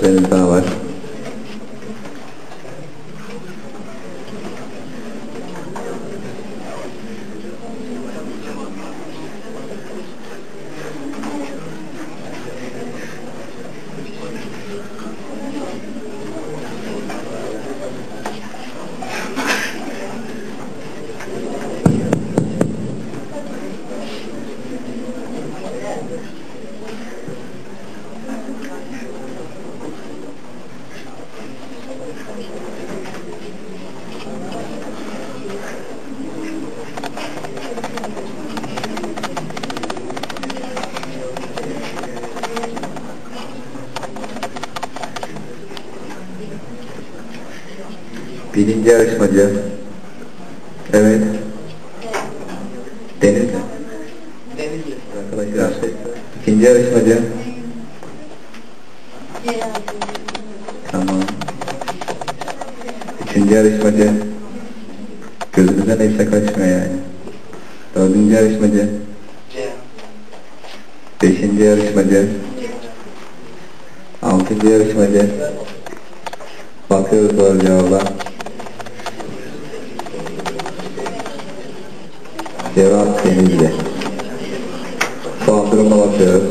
harfleriniz daha var. Birinci yarışmacı. Evet. Denizli. Denizli. Arkadaşlar. İkinci yarışmacı. Tamam. Üçüncü yarışmacı. Gözünüzden neyse kaçmıyor yani. Dördüncü yarışmacı. Beşinci yarışmacı. Altıncı yarışmacı. Bakıyoruz doğru cevaba. Cevap Denizli. Son durumuna bakıyoruz.